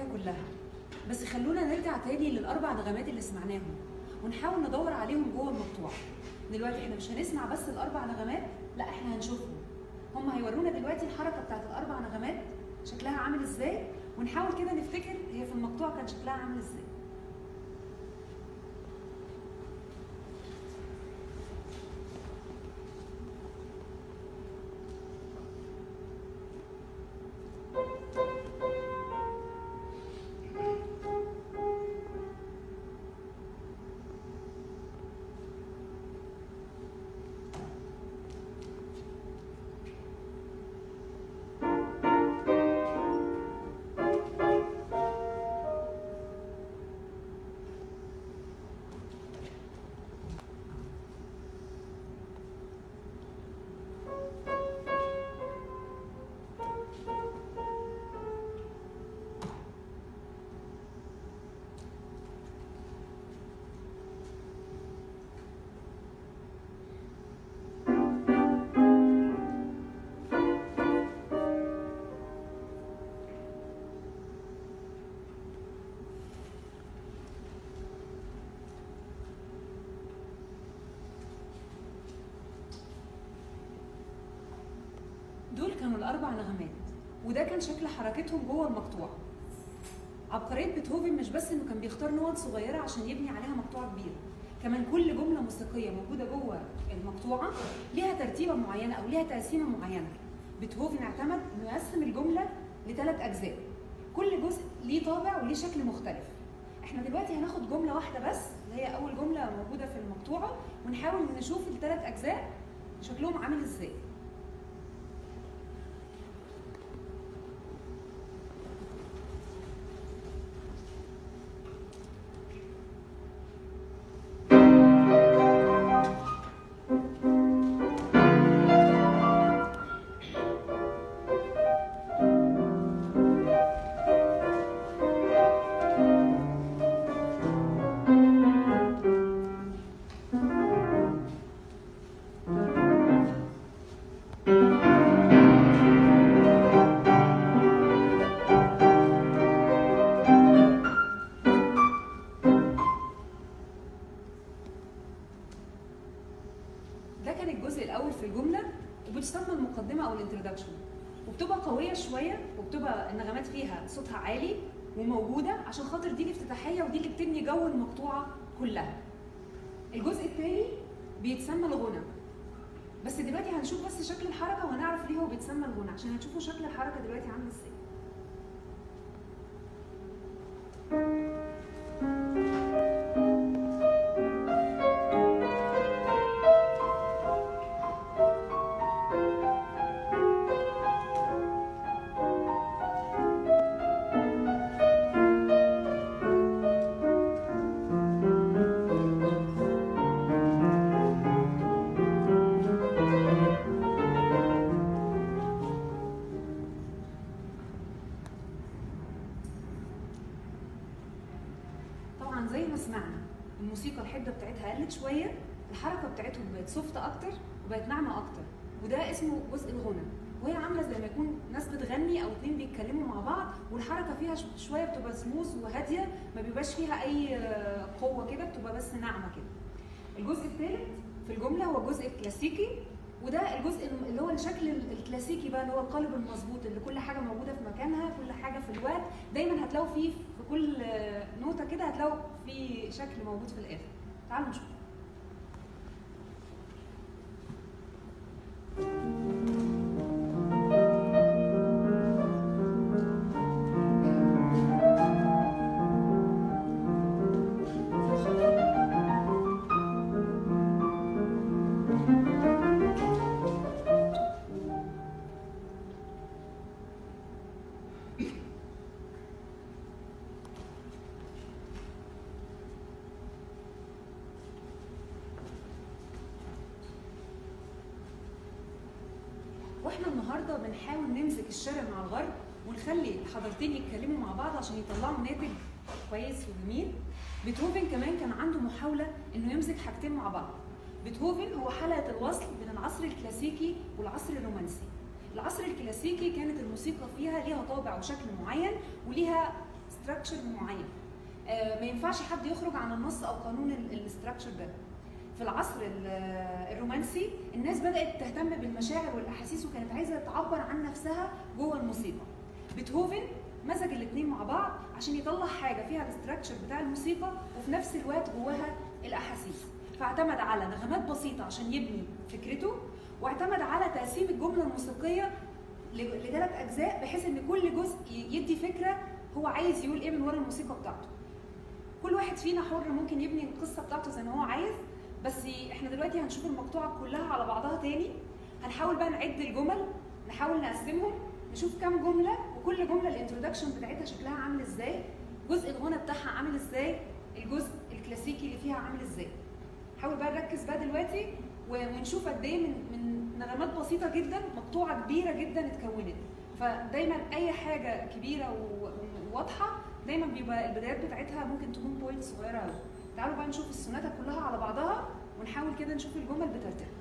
كلها، بس خلونا نرجع تاني للاربع نغمات اللي سمعناهم ونحاول ندور عليهم جوه المقطوعه. دلوقتي احنا مش هنسمع بس الاربع نغمات، لا احنا هنشوفهم. هم هيورونا دلوقتي الحركه بتاعت الاربع نغمات شكلها عامل ازاي، ونحاول كده نفتكر هي في المقطوعه كان شكلها عامل ازاي. دول كانوا الاربع نغمات، وده كان شكل حركتهم جوه المقطوعه. عبقريه بيتهوفن مش بس انه كان بيختار نوت صغيره عشان يبني عليها مقطوعه كبيره، كمان كل جمله موسيقيه موجوده جوه المقطوعه ليها ترتيبه معينه او ليها تقسيمه معينه. بيتهوفن اعتمد انه يقسم الجمله لثلاث اجزاء، كل جزء ليه طابع وليه شكل مختلف. احنا دلوقتي هناخد جمله واحده بس اللي هي اول جمله موجوده في المقطوعه، ونحاول نشوف الثلاث اجزاء شكلهم عامل ازاي. ده كان الجزء الاول في الجمله، وبتسمى المقدمه او الانترودكشن، وبتبقى قويه شويه وبتبقى النغمات فيها صوتها عالي وموجوده عشان خاطر دي الافتتاحيه ودي اللي بتبني جو المقطوعه كلها. الجزء الثاني بيتسمى الغنى، بس دلوقتي هنشوف بس شكل الحركه وهنعرف ليه هو بيتسمى الغنى عشان هتشوفوا شكل الحركه دلوقتي عامل ازاي. زي ما سمعنا الموسيقى الحده بتاعتها قلت شويه، الحركه بتاعتهم بقت سوفت اكتر وبقت ناعمه اكتر، وده اسمه جزء الغنى. وهي عامله زي ما يكون ناس بتغني او اتنين بيتكلموا مع بعض، والحركه فيها شويه بتبقى سموث وهاديه، ما بيبقاش فيها اي قوه كده، بتبقى بس ناعمه كده. الجزء الثالث في الجمله هو الجزء الكلاسيكي، وده الجزء اللي هو الشكل الكلاسيكي بقى، اللي هو القالب المظبوط اللي كل حاجه موجوده في مكانها، كل حاجه في الوقت، دايما هتلاقوا فيه في كل نوته كده هتلاقوا في شكل موجود في الاخر. تعالوا نشوف. واحنا النهارده بنحاول نمسك الشرق مع الغرب ونخلي الحضارتين يتكلموا مع بعض عشان يطلعوا ناتج كويس وجميل. بيتهوفن كمان كان عنده محاوله انه يمسك حاجتين مع بعض. بيتهوفن هو حلقه الوصل بين العصر الكلاسيكي والعصر الرومانسي. العصر الكلاسيكي كانت الموسيقى فيها ليها طابع وشكل معين وليها ستراكشر معين. ما ينفعش حد يخرج عن النص او قانون الاستراكشر ده. في العصر الرومانسي الناس بدات تهتم بالمشاعر والاحاسيس وكانت عايزه تعبر عن نفسها جوه الموسيقى. بيتهوفن مزج الاثنين مع بعض عشان يطلع حاجه فيها الاستراكشر بتاع الموسيقى وفي نفس الوقت جواها الاحاسيس. فاعتمد على نغمات بسيطه عشان يبني فكرته، واعتمد على تقسيم الجمله الموسيقيه لثلاث اجزاء بحيث ان كل جزء يدي فكره هو عايز يقول ايه من ورا الموسيقى بتاعته. كل واحد فينا حر ممكن يبني القصه بتاعته زي ما هو عايز، بس احنا دلوقتي هنشوف المقطوعه كلها على بعضها تاني. هنحاول بقى نعد الجمل، نحاول نقسمهم، نشوف كام جمله وكل جمله الانترودكشن بتاعتها شكلها عامل ازاي، جزء الغنى بتاعها عامل ازاي، الجزء الكلاسيكي اللي فيها عامل ازاي. نحاول بقى نركز بقى دلوقتي ونشوف قد ايه من نغمات بسيطه جدا مقطوعه كبيره جدا اتكونت. فدايما اي حاجه كبيره وواضحه دايما بيبقى البدايات بتاعتها ممكن تكون بوينت صغيره قوي. تعالوا بقى نشوف السوناتا كلها على بعضها ونحاول كده نشوف الجمل بترتب.